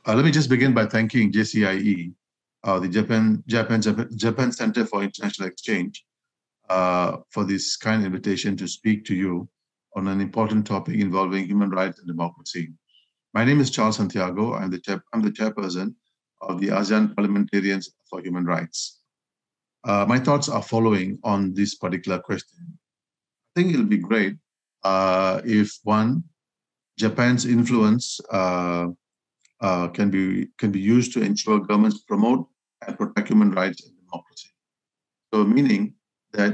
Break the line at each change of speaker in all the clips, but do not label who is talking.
Let me just begin by thanking JCIE, the Japan Center for International Exchange, for this kind invitation to speak to you on an important topic involving human rights and democracy. My name is Charles Santiago. I'm the chairperson of the ASEAN Parliamentarians for Human Rights. My thoughts are following on this particular question. I think it'll be great if one, Japan's influence can be used to ensure governments promote and protect human rights and democracy. So, meaning that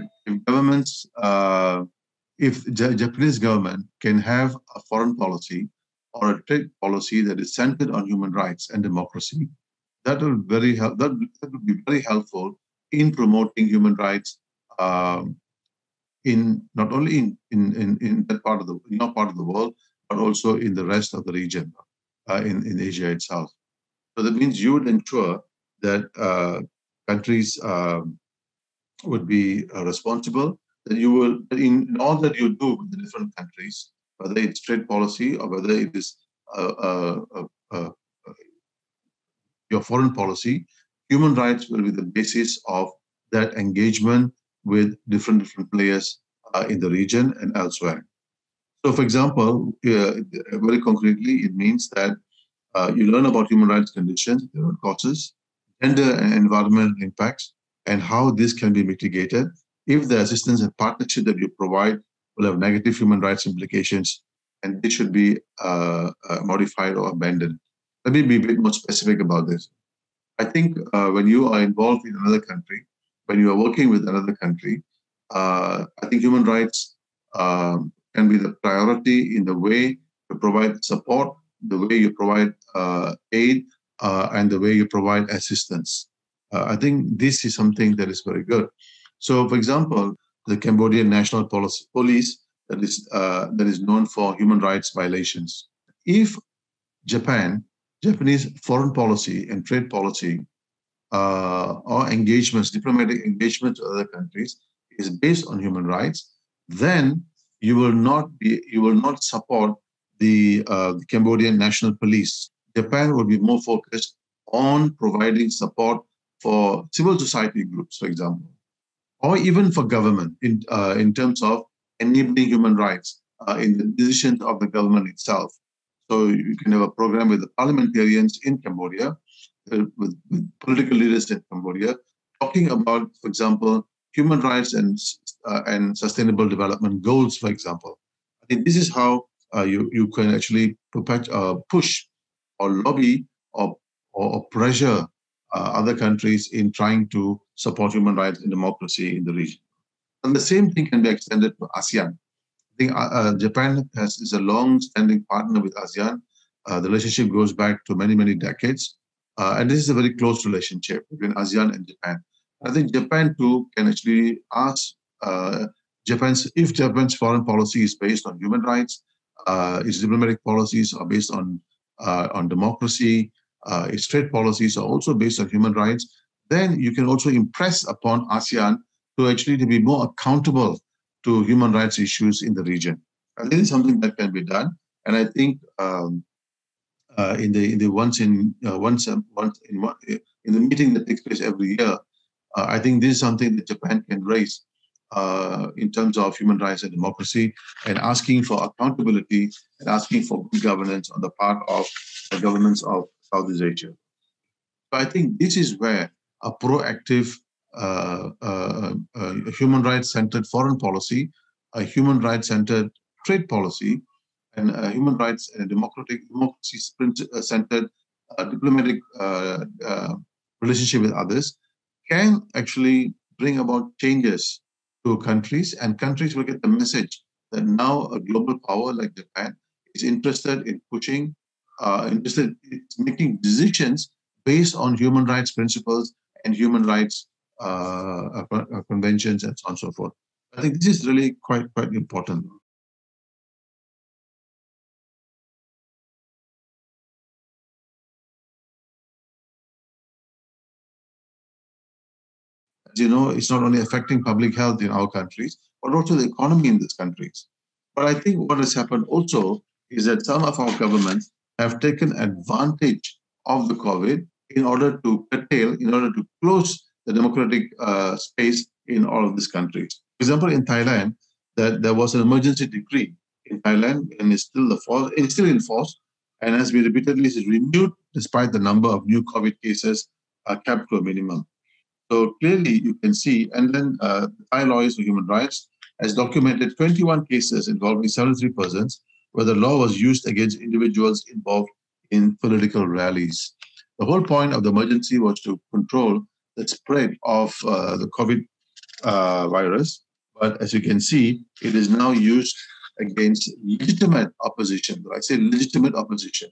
if Japanese government can have a foreign policy or a trade policy that is centered on human rights and democracy, that will be very helpful in promoting human rights um, in not only in that part of in our part of the world, but also in the rest of the region, in Asia itself. So that means you would ensure that countries would be responsible, that you will, in all that you do with the different countries, whether it's trade policy or whether it is uh, uh, uh, uh, your foreign policy, human rights will be the basis of that engagement with different players in the region and elsewhere. So, for example, very concretely, it means that you learn about human rights conditions, their root causes, gender and environmental impacts, and how this can be mitigated if the assistance and partnership that you provide will have negative human rights implications, and this should be modified or abandoned. Let me be a bit more specific about this. I think when you are involved in another country, when you are working with another country, I think human rights can be the priority in the way you provide support, the way you provide aid, and the way you provide assistance. I think this is something that is very good. So, for example, the Cambodian National Police that is known for human rights violations. If Japan, Japanese foreign policy and trade policy or engagements, diplomatic engagements with other countries is based on human rights, then you will not support the Cambodian National Police. Japan will be more focused on providing support for civil society groups, for example, or even for government in terms of enabling human rights in the decisions of the government itself. So you can have a program with the parliamentarians in Cambodia, with political leaders in Cambodia, talking about, for example, human rights and sustainable development goals, for example. I think this is how you can actually push or lobby or pressure other countries in trying to support human rights and democracy in the region. And the same thing can be extended to ASEAN. I think Japan is a long-standing partner with ASEAN. The relationship goes back to many decades, and this is a very close relationship between ASEAN and Japan. I think Japan too can actually ask Japan's foreign policy is based on human rights, its diplomatic policies are based on democracy, its trade policies are also based on human rights. Then you can also impress upon ASEAN to be more accountable to human rights issues in the region. And this is something that can be done. And I think in the in the meeting that takes place every year, I think this is something that Japan can raise in terms of human rights and democracy, and asking for accountability and asking for good governance on the part of the governments of Southeast Asia. So I think this is where a proactive human rights centered foreign policy, a human rights centered trade policy, and human rights and democracy centered diplomatic relationship with others can actually bring about changes to countries, and countries will get the message that now a global power like Japan is interested in interested in making decisions based on human rights principles and human rights conventions and so on and so forth. I think this is really quite important. As you know, it's not only affecting public health in our countries, but also the economy in these countries. But I think what has happened also is that some of our governments have taken advantage of the COVID in order to curtail, in order to close the democratic space in all of these countries. For example, in Thailand, that there was an emergency decree in Thailand, and it's still in force, and has been repeatedly renewed despite the number of new COVID cases kept to a minimum. So clearly, you can see, and then the Thai Lawyers for Human Rights has documented 21 cases involving 73 persons where the law was used against individuals involved in political rallies. The whole point of the emergency was to control the spread of the COVID virus. But as you can see, it is now used against legitimate opposition. I say legitimate opposition.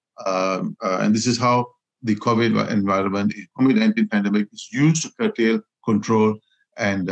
And this is how the COVID environment, COVID-19 pandemic is used to curtail, control, and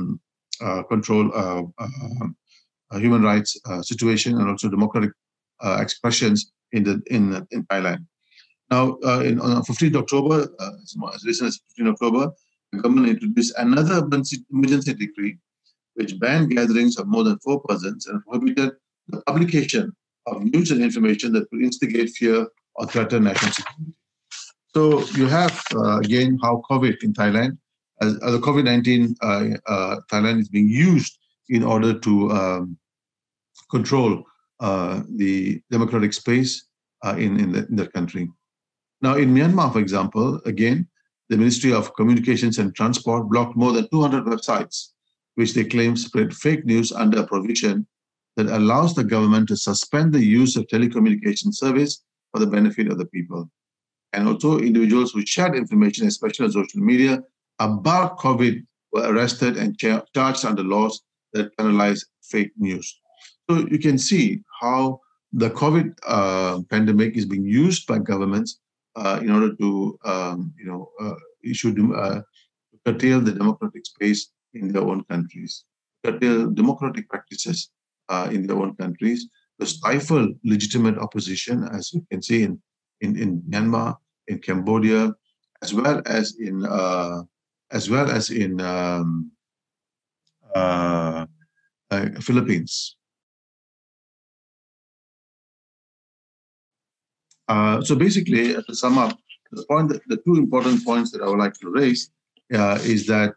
control human rights situation and also democratic expressions in Thailand. Now, on 15th October, as recent as 15th October, the government introduced another emergency decree which banned gatherings of more than 4 persons and prohibited the publication of news and information that could instigate fear or threaten national security. So you have, again, how COVID in Thailand, the COVID-19 Thailand is being used in order to control the democratic space in the country. Now, in Myanmar, for example, again, the Ministry of Communications and Transport blocked more than 200 websites, which they claim spread fake news under a provision that allows the government to suspend the use of telecommunication service for the benefit of the people. And also individuals who shared information, especially on social media, about COVID were arrested and charged under laws that penalize fake news. So you can see how the COVID pandemic is being used by governments in order to, curtail the democratic space in their own countries, curtail democratic practices in their own countries, to stifle legitimate opposition, as you can see in Myanmar, in Cambodia, as well as in Philippines. So basically, to sum up, the two important points that I would like to raise is that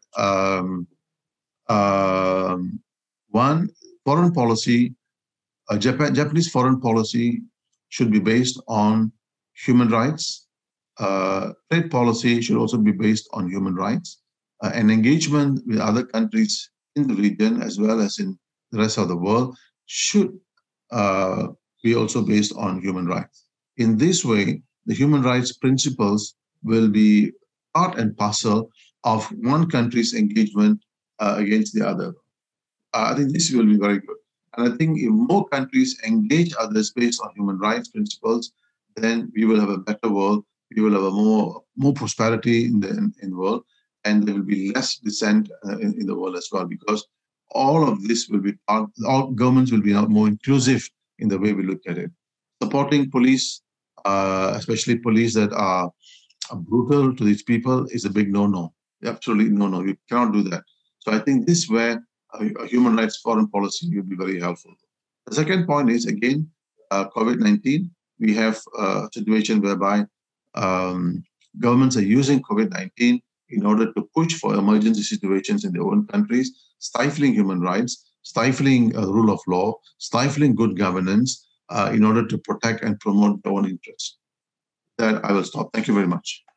one, foreign policy, Japanese foreign policy should be based on human rights. Trade policy should also be based on human rights. And engagement with other countries in the region, as well as in the rest of the world, should be also based on human rights. In this way, the human rights principles will be part and parcel of one country's engagement against the other. I think this will be very good. And I think if more countries engage others based on human rights principles, then we will have a better world. We will have a more prosperity in the world, and there will be less dissent in the world as well, because all of this will be, all governments will be more inclusive in the way we look at it. Supporting police, especially police that are brutal to these people, is a big no-no. Absolutely no-no. You cannot do that. So I think this is where a human rights foreign policy will be very helpful. The second point is, again, COVID-19. We have a situation whereby governments are using COVID-19 in order to push for emergency situations in their own countries, stifling human rights, stifling rule of law, stifling good governance in order to protect and promote their own interests. That I will stop. Thank you very much.